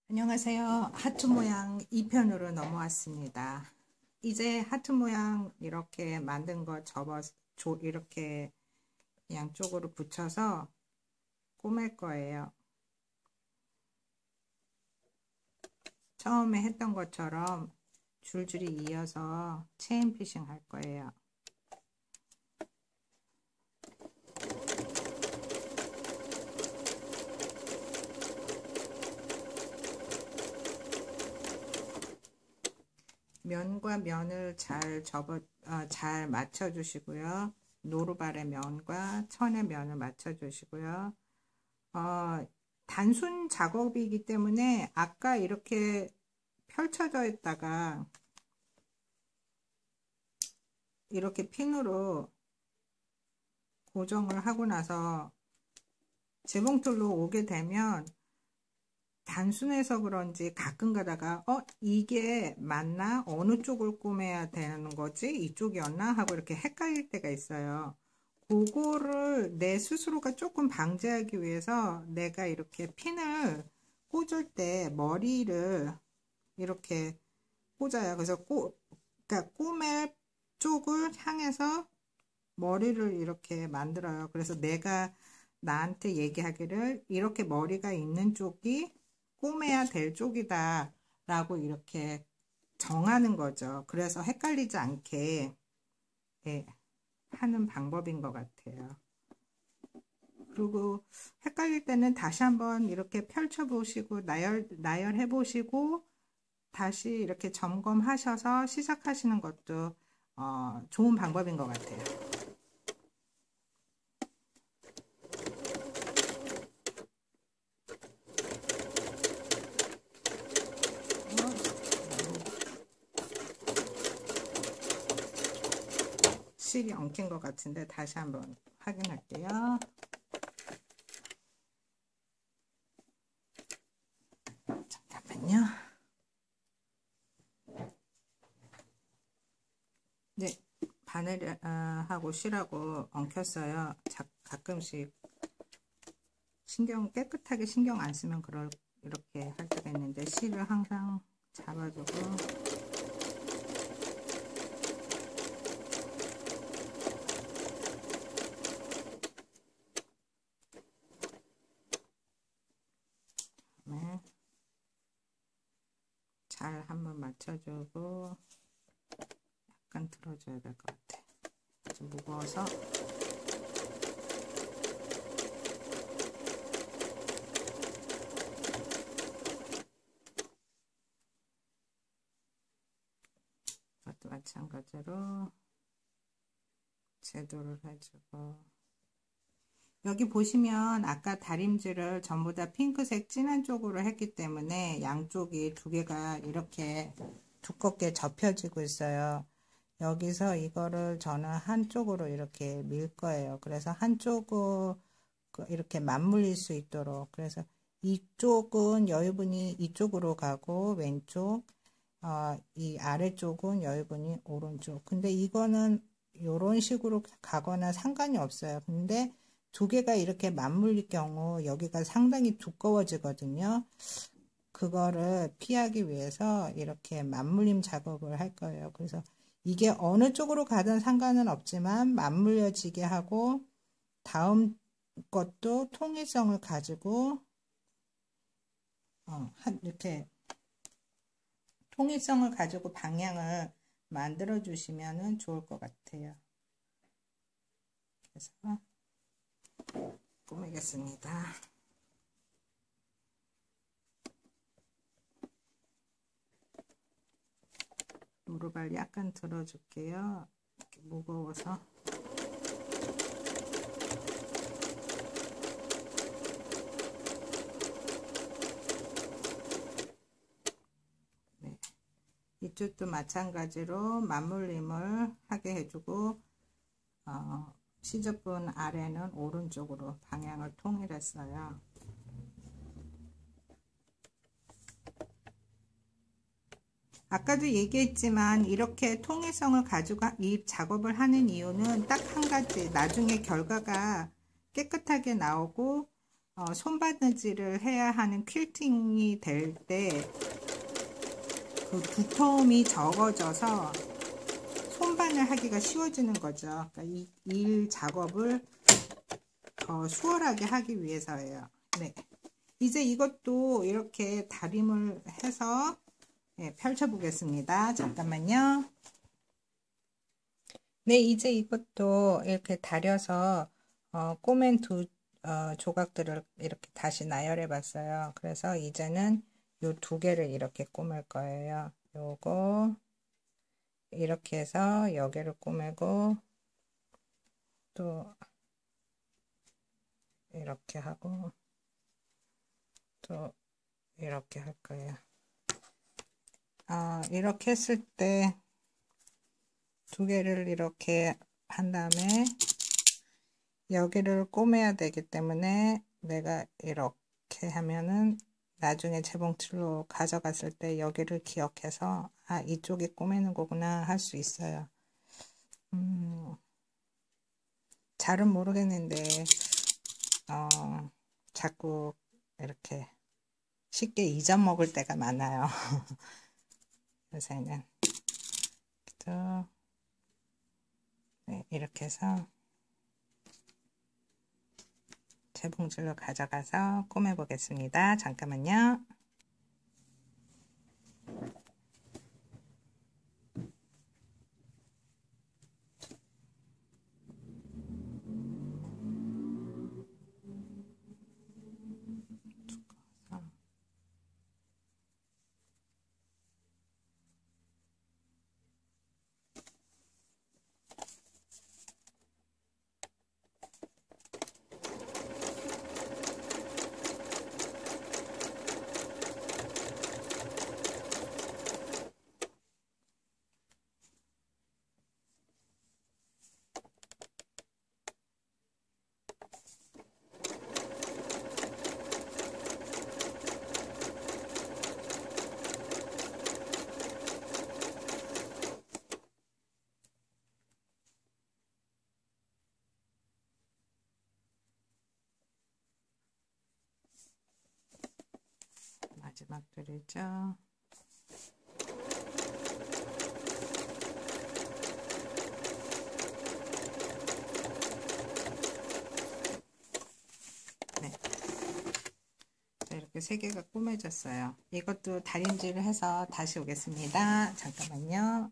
안녕하세요. 하트 모양 2편으로 넘어왔습니다. 이제 하트 모양 이렇게 만든 거 이렇게 양쪽으로 붙여서 꾸밀 거예요. 처음에 했던 것처럼 줄줄이 이어서 체인 피싱 할 거예요. 면과 면을 잘 맞춰 주시고요. 노루발의 면과 천의 면을 맞춰 주시고요. 단순 작업이기 때문에 아까 이렇게 펼쳐져 있다가 이렇게 핀으로 고정을 하고 나서 재봉틀로 오게 되면 단순해서 그런지 가끔 가다가 이게 맞나? 어느 쪽을 꼬매야 되는 거지? 이쪽이었나? 하고 이렇게 헷갈릴 때가 있어요. 그거를 내 스스로가 조금 방지하기 위해서 내가 이렇게 핀을 꽂을 때 머리를 이렇게 꽂아요. 그래서 그러니까 꼬맬 쪽을 향해서 머리를 이렇게 만들어요. 그래서 내가 나한테 얘기하기를 이렇게 머리가 있는 쪽이 꼬매야 될 쪽이다 라고 이렇게 정하는 거죠. 그래서 헷갈리지 않게 하는 방법인 것 같아요. 그리고 헷갈릴 때는 다시 한번 이렇게 펼쳐 보시고 나열해 보시고 다시 이렇게 점검하셔서 시작하시는 것도 좋은 방법인 것 같아요. 실이 엉킨 것 같은데 다시 한번 확인할게요. 잠깐만요. 네, 바늘하고 실하고 엉켰어요. 가끔씩 깨끗하게 신경 안 쓰면 이렇게 할 때가 있는데 실을 항상 잡아주고 잘 한번 맞춰주고 약간 들어줘야 될 것 같아. 좀 무거워서 이것도 마찬가지로 제도를 해주고 여기 보시면 아까 다림질을 전부 다 핑크색 진한 쪽으로 했기 때문에 양쪽이 두 개가 이렇게 두껍게 접혀지고 있어요. 여기서 이거를 저는 한쪽으로 이렇게 밀 거예요. 그래서 한쪽은 이렇게 맞물릴 수 있도록. 그래서 이쪽은 여유분이 이쪽으로 가고 왼쪽, 이 아래쪽은 여유분이 오른쪽. 근데 이거는 이런 식으로 가거나 상관이 없어요. 근데 두 개가 이렇게 맞물릴 경우 여기가 상당히 두꺼워지거든요. 그거를 피하기 위해서 이렇게 맞물림 작업을 할 거예요. 그래서 이게 어느 쪽으로 가든 상관은 없지만 맞물려지게 하고 다음 것도 통일성을 가지고 이렇게 통일성을 가지고 방향을 만들어 주시면 좋을 것 같아요. 그래서 꾸미겠습니다. 노루발 약간 들어줄게요. 이렇게 무거워서. 네. 이쪽도 마찬가지로 맞물림을 하게 해주고 시접분 아래는 오른쪽으로 방향을 통일했어요. 아까도 얘기했지만 이렇게 통일성을 가지고 이 작업을 하는 이유는 딱 한 가지, 나중에 결과가 깨끗하게 나오고 손바느질을 해야 하는 퀼팅이 될 때 그 두터움이 적어져서 손반을 하기가 쉬워지는 거죠. 그러니까 이 일 작업을 더 수월하게 하기 위해서예요. 네. 이제 이것도 이렇게 다림을 해서 펼쳐 보겠습니다. 잠깐만요. 네, 이제 이것도 이렇게 다려서 꼬맨 두 조각들을 이렇게 다시 나열해 봤어요. 그래서 이제는 요 두 개를 이렇게 꼬맬 거예요. 요거 이렇게 해서 여기를 꼬매고 또 이렇게 하고 또 이렇게 할 거예요. 이렇게 했을 때 두 개를 이렇게 한 다음에 여기를 꼬매야 되기 때문에 내가 이렇게 하면은 나중에 재봉틀로 가져갔을 때 여기를 기억해서 이쪽에 꼬매는 거구나 할 수 있어요. 잘은 모르겠는데 자꾸 이렇게 쉽게 잊어먹을 때가 많아요. 요새는 또 네, 이렇게 해서 재봉틀로 가져가서 꼬매 보겠습니다. 잠깐만요. 마지막 줄이죠. 네. 이렇게 세 개가 꾸며졌어요. 이것도 다림질을 해서 다시 오겠습니다. 잠깐만요.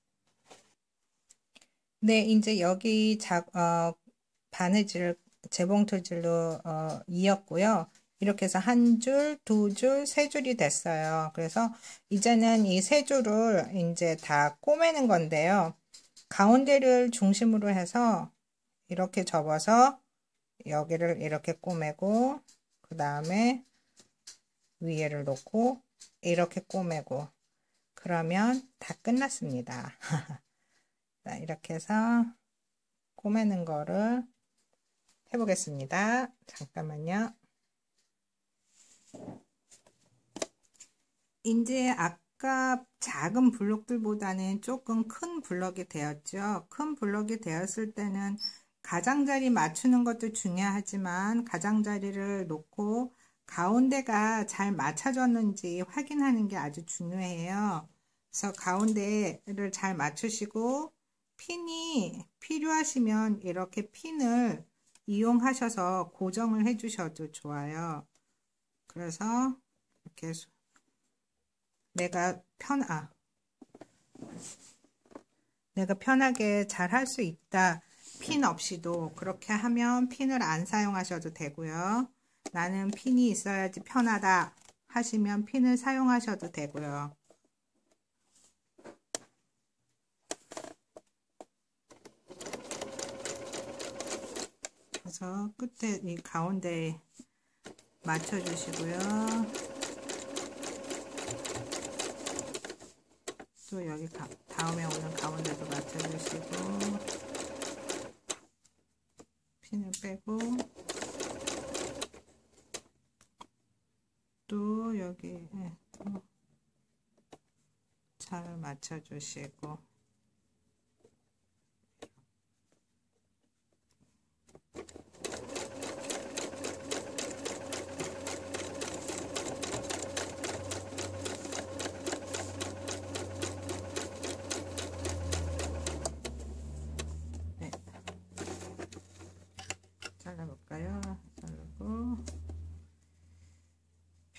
네, 이제 여기 바느질 재봉틀질로 이었고요. 이렇게 해서 한 줄, 두 줄, 세 줄이 됐어요. 그래서 이제는 이 세 줄을 이제 다 꼬매는 건데요. 가운데를 중심으로 해서 이렇게 접어서 여기를 이렇게 꼬매고 그 다음에 위에를 놓고 이렇게 꼬매고 그러면 다 끝났습니다. 자, 이렇게 해서 꼬매는 거를 해보겠습니다. 잠깐만요. 이제 아까 작은 블록들보다는 조금 큰 블럭이 되었죠. 큰 블럭이 되었을 때는 가장자리 맞추는 것도 중요하지만 가장자리를 놓고 가운데가 잘 맞춰졌는지 확인하는 게 아주 중요해요. 그래서 가운데를 잘 맞추시고 핀이 필요하시면 이렇게 핀을 이용하셔서 고정을 해 주셔도 좋아요. 그래서 이렇게 내가 편하게 잘 할 수 있다. 핀 없이도 그렇게 하면 핀을 안 사용하셔도 되고요. 나는 핀이 있어야지 편하다 하시면 핀을 사용하셔도 되고요. 그래서 끝에 이 가운데에 맞춰 주시고요. 또 여기 다음에 오는 가운데도 맞춰주시고 핀을 빼고 또 여기 또 잘 맞춰주시고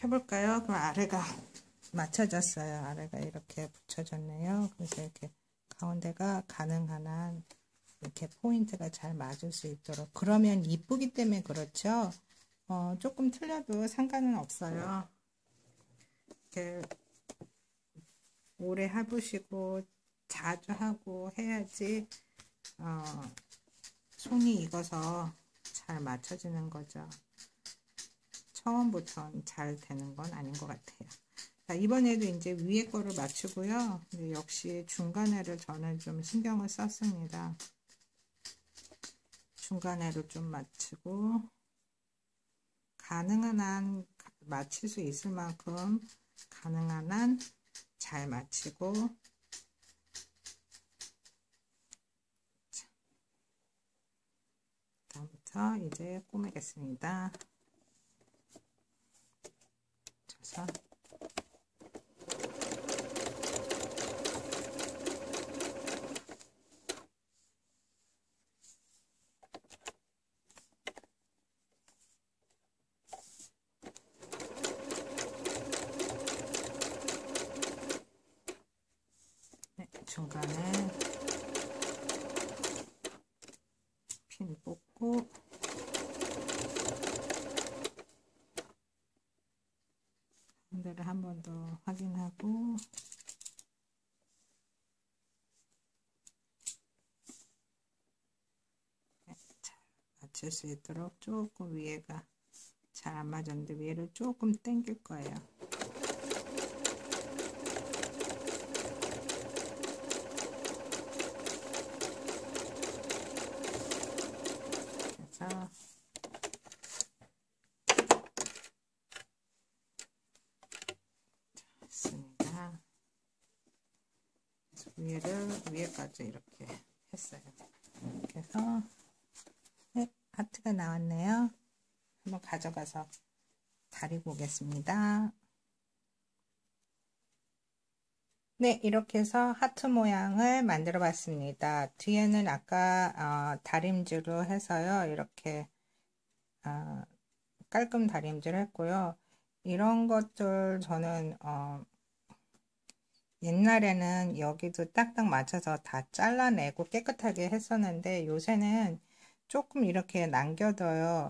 해볼까요? 그럼 아래가 맞춰졌어요. 아래가 이렇게 붙여졌네요. 그래서 이렇게 가운데가 가능한 한 이렇게 포인트가 잘 맞을 수 있도록. 그러면 이쁘기 때문에 그렇죠. 조금 틀려도 상관은 없어요. 이렇게 오래 해보시고 자주 하고 해야지 손이 익어서 잘 맞춰지는 거죠. 처음부터는 잘 되는 건 아닌 것 같아요. 자, 이번에도 이제 위에 거를 맞추고요. 근데 역시 중간에를 저는 좀 신경을 썼습니다. 중간에를 좀 맞추고 가능한 한 맞출 수 있을 만큼 가능한 한 잘 맞추고 다음부터 이제 꾸미겠습니다. 자, 네, 중간에 핀 뽑고 가운데를 한 번 더 확인하고 네, 잘 맞출 수 있도록 조금 위에가 잘 안 맞았는데 위에를 조금 당길 거예요. 그래서 됐습니다. 위에까지 이렇게 했어요. 그래서 네, 하트가 나왔네요. 한번 가져가서 다리고 오겠습니다. 네, 이렇게 해서 하트 모양을 만들어 봤습니다. 뒤에는 아까 다림질로 해서요. 이렇게 깔끔 다림질 했고요. 이런 것들 저는 옛날에는 여기도 딱딱 맞춰서 다 잘라내고 깨끗하게 했었는데 요새는 조금 이렇게 남겨둬요.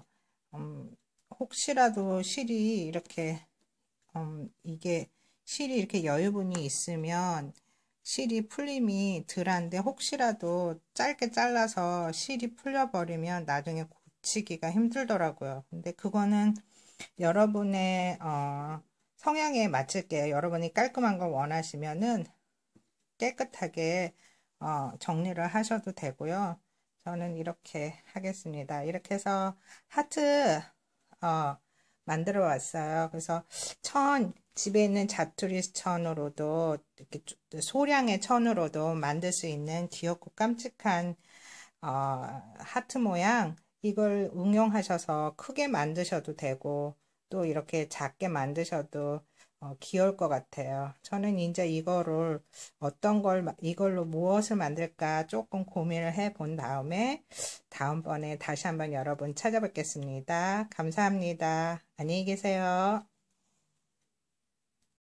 혹시라도 실이 이렇게 이게 실이 이렇게 여유분이 있으면 실이 풀림이 덜한데 혹시라도 짧게 잘라서 실이 풀려버리면 나중에 고치기가 힘들더라고요. 근데 그거는 여러분의 성향에 맞출게요. 여러분이 깔끔한 걸 원하시면은 깨끗하게 정리를 하셔도 되고요. 저는 이렇게 하겠습니다. 이렇게 해서 하트 만들어 왔어요. 그래서 집에 있는 자투리 천으로도 이렇게 소량의 천으로도 만들 수 있는 귀엽고 깜찍한 하트 모양 이걸 응용하셔서 크게 만드셔도 되고 또 이렇게 작게 만드셔도 귀여울 것 같아요. 저는 이제 이거를 이걸로 무엇을 만들까 조금 고민을 해 본 다음에 다음번에 다시 한번 여러분 찾아뵙겠습니다. 감사합니다. 안녕히 계세요.